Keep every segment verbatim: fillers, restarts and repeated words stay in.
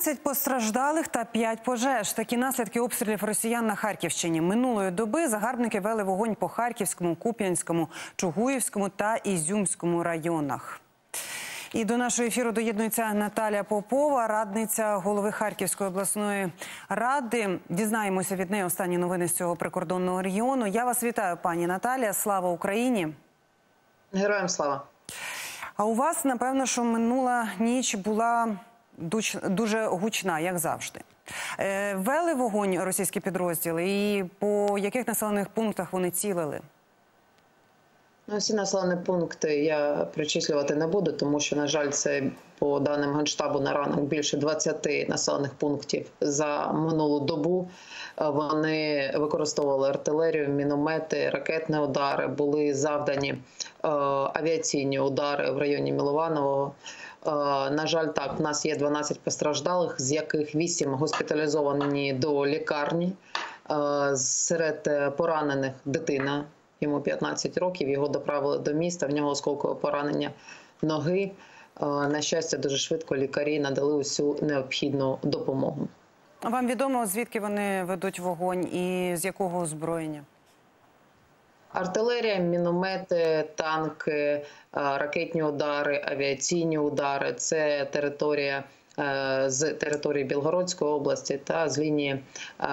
дванадцять постраждалих та п'ять пожеж. Такі наслідки обстрілів росіян на Харківщині. Минулої доби загарбники вели вогонь по Харківському, Куп'янському, Чугуївському та Ізюмському районах. І до нашого ефіру доєднується Наталія Попова, радниця голови Харківської обласної ради. Дізнаємося від неї останні новини з цього прикордонного регіону. Я вас вітаю, пані Наталія. Слава Україні! Героям слава! А у вас, напевно, що минула ніч була дуже гучна, як завжди. Вели вогонь російські підрозділи і по яких населених пунктах вони цілили? Ну, всі населені пункти я перечислювати не буду, тому що, на жаль, це по даним Генштабу на ранок більше двадцяти населених пунктів за минулу добу. Вони використовували артилерію, міномети, ракетні удари, були завдані е, авіаційні удари в районі Милованового. Е, на жаль, так, в нас є дванадцять постраждалих, з яких вісім госпіталізовані до лікарні. Е, серед поранених дитина. Йому п'ятнадцять років, його доправили до міста, в нього осколкове поранення ноги. На щастя, дуже швидко лікарі надали усю необхідну допомогу. А вам відомо, звідки вони ведуть вогонь і з якого озброєння? Артилерія, міномети, танки, ракетні удари, авіаційні удари – це територія з території Білгородської області та з лінії,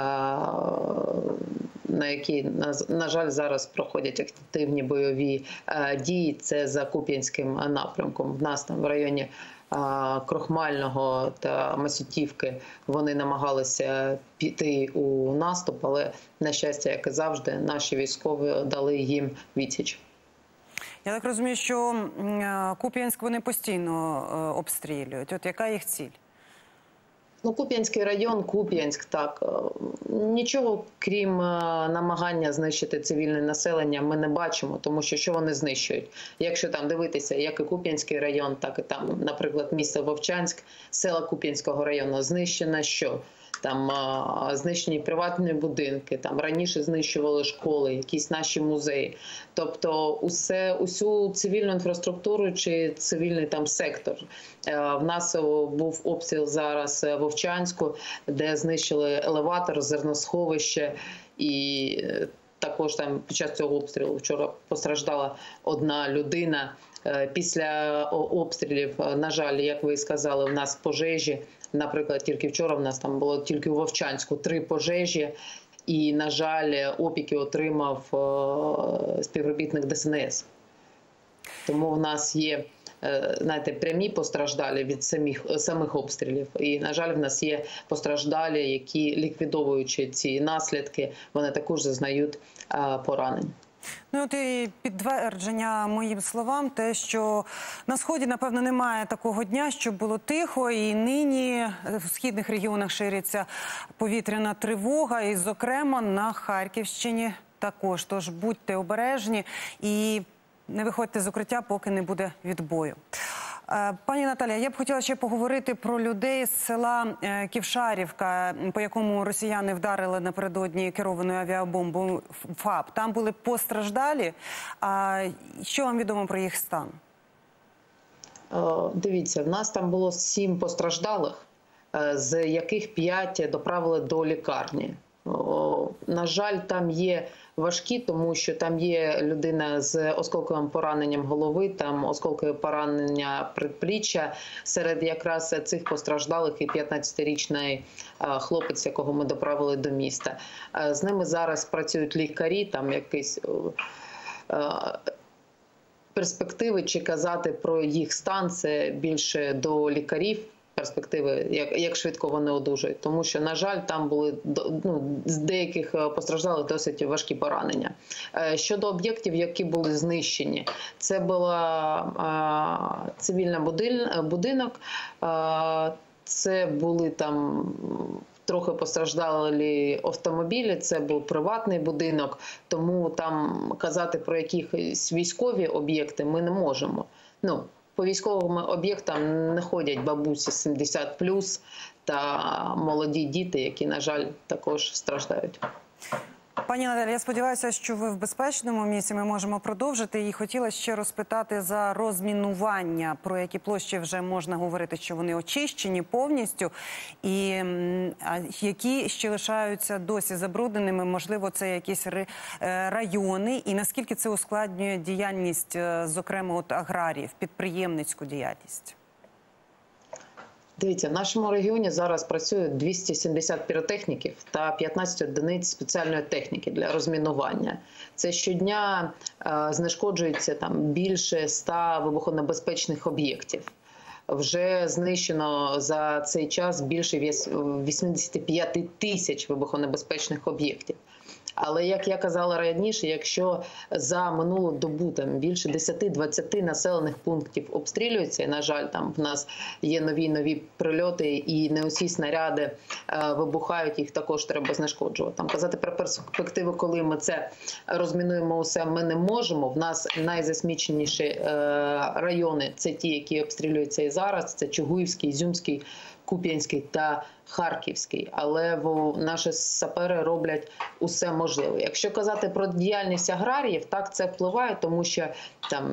на якій, на жаль, зараз проходять активні бойові дії. Це за Куп'янським напрямком. В нас там в районі Крохмального та Масютівки вони намагалися піти у наступ, але, на щастя, як і завжди, наші військові дали їм відсіч. Я так розумію, що Куп'янськ вони постійно обстрілюють. От яка їх ціль? Ну, Куп'янський район, Куп'янськ, так. Нічого, крім намагання знищити цивільне населення, ми не бачимо, тому що що вони знищують? Якщо там дивитися, як і Куп'янський район, так і там, наприклад, місто Вовчанськ, села Куп'янського району знищено що? Там а, знищені приватні будинки, там раніше знищували школи, якісь наші музеї. Тобто усе, усю цивільну інфраструктуру чи цивільний там сектор. Е, в нас був обстріл зараз в Вовчанську, де знищили елеватор, зерносховище, і також там під час цього обстрілу вчора постраждала одна людина. Е, після обстрілів, на жаль, як ви сказали, в нас пожежі. Наприклад, тільки вчора в нас там було тільки у Вовчанську три пожежі, і, на жаль, опіки отримав співробітник Де Ес En Ес. Тому в нас є, знаєте, прямі постраждалі від самих, самих обстрілів. І, на жаль, в нас є постраждалі, які, ліквідовуючи ці наслідки, вони також зазнають поранень. Ну, от і підтвердження моїм словам, те, що на Сході, напевно, немає такого дня, щоб було тихо, і нині в східних регіонах шириться повітряна тривога, і, зокрема, на Харківщині також. Тож будьте обережні і не виходьте з укриття, поки не буде відбою. Пані Наталія, я б хотіла ще поговорити про людей з села Ківшарівка, по якому росіяни вдарили напередодні керованою авіабомбою ФАП. Там були постраждалі. А що вам відомо про їх стан? Дивіться, в нас там було сім постраждалих, з яких п'ять доправили до лікарні. На жаль, там є важкі, тому що там є людина з осколковим пораненням голови, там осколкове поранення предпліччя. Серед якраз цих постраждалих і п'ятнадцятирічний хлопець, якого ми доправили до міста. З ними зараз працюють лікарі, там якісь перспективи, чи казати про їх стан, це більше до лікарів. Перспективи, як, як швидко вони одужають. Тому що, на жаль, там були, ну, з деяких постраждалих досить важкі поранення. Щодо об'єктів, які були знищені, це була а, цивільний будинок, а, це були там трохи постраждали автомобілі, це був приватний будинок, тому там казати про якісь військові об'єкти ми не можемо. Ну, по військовим об'єктам не ходять бабусі сімдесят плюс та молоді діти, які, на жаль, також страждають. Пані Наталі, я сподіваюся, що ви в безпечному місці. Ми можемо продовжити. І хотіла ще розпитати за розмінування, про які площі вже можна говорити, що вони очищені повністю, і м, а які ще лишаються досі забрудненими. Можливо, це якісь ри- е, райони, і наскільки це ускладнює діяльність, е, зокрема, от аграріїв, підприємницьку діяльність? Дивіться, в нашому регіоні зараз працює двісті сімдесят піротехніків та п'ятнадцять одиниць спеціальної техніки для розмінування. Це щодня е, знешкоджується там більше ста вибухонебезпечних об'єктів. Вже знищено за цей час більше вісімдесят п'ять тисяч вибухонебезпечних об'єктів. Але, як я казала раніше, якщо за минулу добу там більше десять-двадцять населених пунктів обстрілюється, і, на жаль, там в нас є нові-нові прильоти, і не усі снаряди е, вибухають, їх також треба знешкоджувати. Там казати про перспективи, коли ми це розмінуємо усе, ми не можемо. В нас найзасміченіші е, райони – це ті, які обстрілюються і зараз, це Чугуївський, Ізюмський, Куп'янський та Харківський. Але в, наші сапери роблять усе можливе. Якщо казати про діяльність аграріїв, так, це впливає, тому що там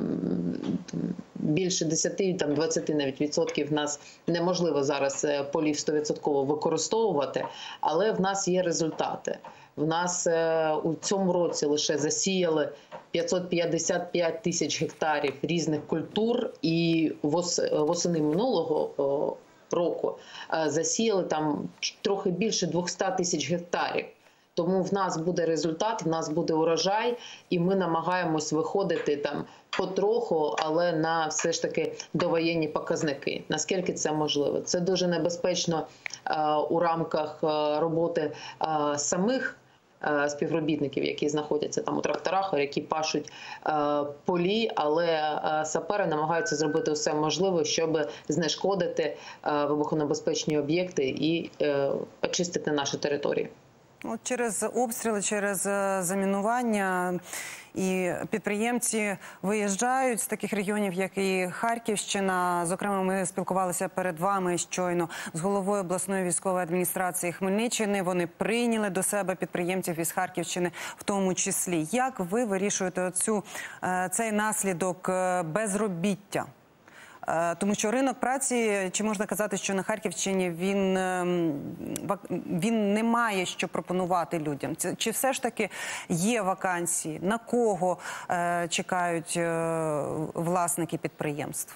більше десять-двадцять навіть відсотків в нас неможливо зараз полів сто відсотків використовувати, але в нас є результати. В нас у цьому році лише засіяли п'ятсот п'ятдесят п'ять тисяч гектарів різних культур, і восени минулого року засіяли там трохи більше двісті тисяч гектарів. Тому в нас буде результат, в нас буде урожай, і ми намагаємось виходити там потроху, але на все ж таки довоєнні показники. Наскільки це можливо? Це дуже небезпечно е, у рамках е, роботи е, самих співробітників, які знаходяться там у тракторах, які пашуть е, полі, але е, сапери намагаються зробити все можливе, щоб знешкодити е, вибухонебезпечні об'єкти і е, очистити наші території. От через обстріли, через замінування і підприємці виїжджають з таких регіонів, як і Харківщина. Зокрема, ми спілкувалися перед вами щойно з головою обласної військової адміністрації Хмельниччини. Вони прийняли до себе підприємців із Харківщини в тому числі. Як ви вирішуєте оцю, цей наслідок безробіття? Тому що ринок праці, чи можна казати, що на Харківщині він, він не має що пропонувати людям? Чи все ж таки є вакансії? На кого чекають власники підприємств?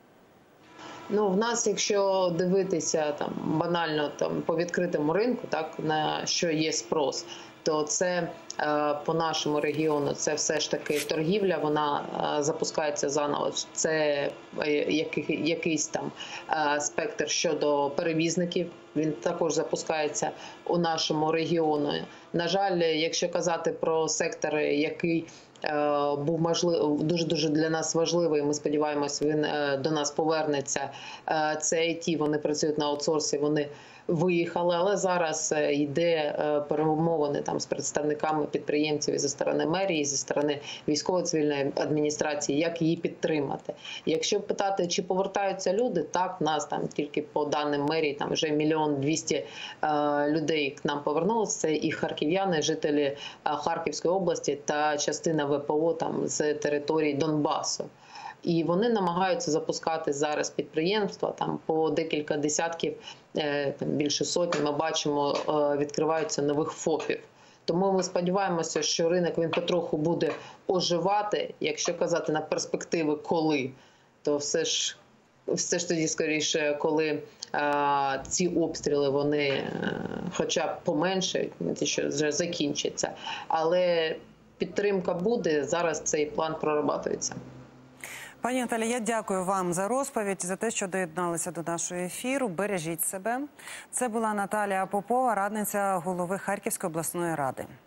Ну, в нас, якщо дивитися там банально там по відкритому ринку, так, на що є спрос, то це е, по нашому регіону це все ж таки торгівля, вона е, запускається заново. Це е, який, якийсь там е, спектр щодо перевізників, він також запускається у нашому регіоні. На жаль, якщо казати про сектор, який е, був можливий, дуже-дуже для нас важливий, ми сподіваємося, він е, до нас повернеться, е, це ай ті, вони працюють на аутсорсі, вони виїхали, але зараз йде перемовини там з представниками підприємців зі сторони мерії, зі сторони військово-цивільної адміністрації, як її підтримати. Якщо питати, чи повертаються люди, так, нас там тільки по даним мерії там вже мільйон двісті людей к нам повернулося. Це і харків'яни, жителі Харківської області та частина ве пе о там з території Донбасу. І вони намагаються запускати зараз підприємства, там по декілька десятків, там більше сотні, ми бачимо, відкриваються нових ФОПів. Тому ми сподіваємося, що ринок він потроху буде оживати. Якщо казати на перспективи коли, то все ж, все ж тоді скоріше, коли а, ці обстріли вони хоча б поменшають, ті, що вже закінчаться. Але підтримка буде, зараз цей план прорабатується. Пані Наталі, я дякую вам за розповідь, за те, що доєдналися до нашого ефіру. Бережіть себе. Це була Наталія Попова, радниця голови Харківської обласної ради.